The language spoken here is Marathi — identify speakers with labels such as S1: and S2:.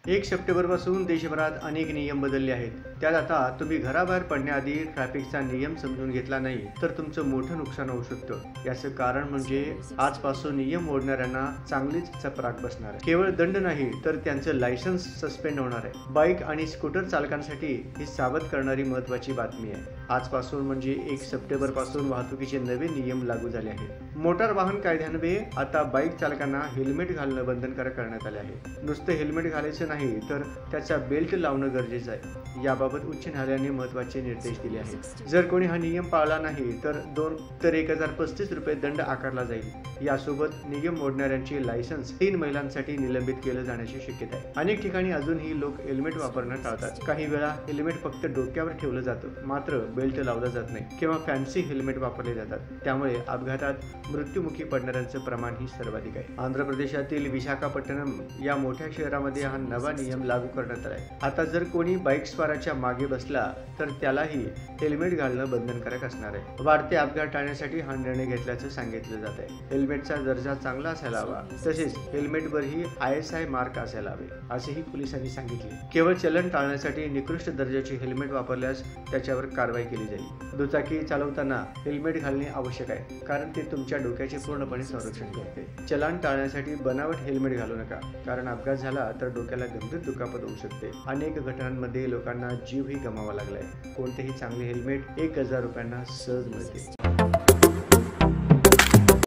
S1: 1 सप्टेंबरपासून देशभरात अनेक नियम बदलले आहेत. त्यात आता तुम्ही घराबाहेर पडण्याआधी ट्रॅफिकचा नियम समजून घेतला नाही तर तुमचं मोठं नुकसान होऊ शकतं. याचं कारण म्हणजे आजपासून नियम मोडणाऱ्यांना चांगलीच चपराक बसणार आहे. केवळ दंड नाही तर त्यांचं लायसन्स सस्पेंड होणार आहे. बाईक आणि स्कूटर चालकांसाठी ही सावध करणारी महत्त्वाची बातमी आहे. आजपासून म्हणजे 1 सप्टेंबर पासून वाहतुकीचे नवे नियम लागू झाले आहेत. मोटार वाहन कायद्यान्वये आता बाईक चालकांना हेल्मेट घालणं बंधनकारक करण्यात आले आहे. नुसतं हेल्मेट घालायचं नाही तर त्याचा बेल्ट लावणं गरजेचं आहे. याबाबत उच्च न्यायालयाने महत्त्वाचे निर्देश दिले आहेत. जर कोणी हा नियम पाळला नाही तर 1035 रुपये दंड आकारला जाईल. यासोबत नियम मोडणाऱ्यांचे लायसन्स 3 महिलांसाठी निलंबित केलं जाण्याची शक्यता आहे. अनेक ठिकाणी अजूनही लोक हेल्मेट वापरणं टाळतात. काही वेळा हेल्मेट फक्त डोक्यावर ठेवलं जातं, मात्र बेल्ट लावला जात नाही किंवा फॅन्सी हेल्मेट वापरले जातात. त्यामुळे अपघातात मृत्युमुखी पडणाऱ्यांचं प्रमाण ही सर्वाधिक आहे. आंध्र प्रदेशातील विशाखापट्टणम या मोठ्या शहरामध्ये हा नवा नियम लागू करण्यात आला आहे. आता जर कोणी बाईक स्वाराच्या मागे बसला तर त्यालाही हेल्मेट घालणं बंधनकारक असणार आहे. वाढते अपघात टाळण्यासाठी हा निर्णय घेतल्याचं सांगितलं जात आहे. हेल्मेटचा दर्जा चांगला असायला हवा, तसेच हेल्मेटवरही ISI मार्क असायला हवे असेही पोलिसांनी सांगितले. केवळ चलन टाळण्यासाठी निकृष्ट दर्जाचे हेल्मेट वापरल्यास त्याच्यावर कारवाई केली जाईल. दुचाकी चालवताना हेल्मेट घालणे आवश्यक आहे, कारण ते तुमच्या डोक्याचे पूर्णपणे संरक्षण करते. चलान टाळण्यासाठी बनावट हेल्मेट घालू नका, कारण अपघात झाला तर डोक्याला गंभीर दुखापत होऊ शकते. अनेक घटनांमध्ये लोकांना जीवही गमावा लागलाय. कोणतेही चांगले हेल्मेट 1000 रुपयांना सहज मिळते.